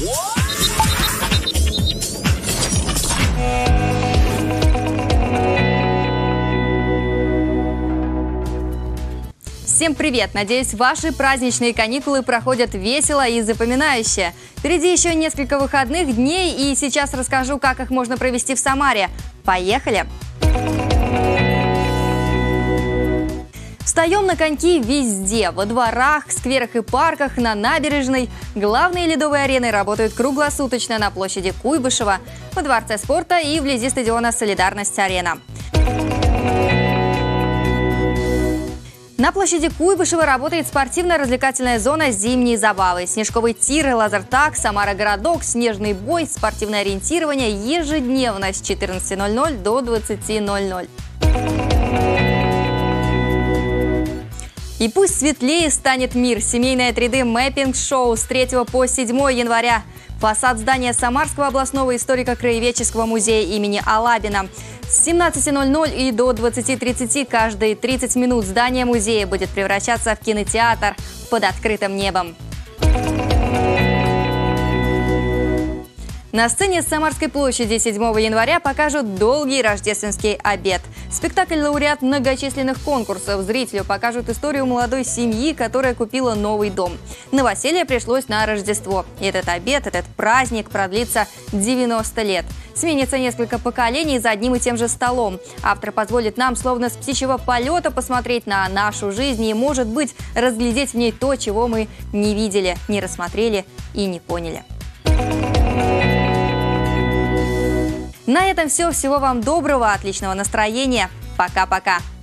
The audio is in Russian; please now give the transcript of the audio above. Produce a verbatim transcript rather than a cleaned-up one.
Всем привет! Надеюсь, ваши праздничные каникулы проходят весело и запоминающе. Впереди еще несколько выходных дней, и сейчас расскажу, как их можно провести в Самаре. Поехали! Встаем на коньки везде – во дворах, скверах и парках, на набережной. Главные ледовые арены работают круглосуточно на площади Куйбышева, во Дворце спорта и вблизи стадиона «Солидарность-арена». На площади Куйбышева работает спортивно-развлекательная зона «Зимние забавы». Снежковый тир, лазертаг, Самара-городок, снежный бой, спортивное ориентирование ежедневно с четырнадцати ноль-ноль до двадцати ноль-ноль. И пусть светлее станет мир. Семейное три дэ мэппинг-шоу с третьего по седьмое января. Фасад здания Самарского областного историко-краеведческого музея имени Алабина. С семнадцати ноль-ноль и до двадцати тридцати каждые тридцать минут здание музея будет превращаться в кинотеатр под открытым небом. На сцене Самарской площади седьмого января покажут долгий рождественский обед. Спектакль-лауреат многочисленных конкурсов. Зрителю покажут историю молодой семьи, которая купила новый дом. Новоселье пришлось на Рождество. И этот обед, этот праздник продлится девяносто лет. Сменится несколько поколений за одним и тем же столом. Автор позволит нам, словно с птичьего полета, посмотреть на нашу жизнь и, может быть, разглядеть в ней то, чего мы не видели, не рассмотрели и не поняли. На этом все. Всего вам доброго, отличного настроения. Пока-пока.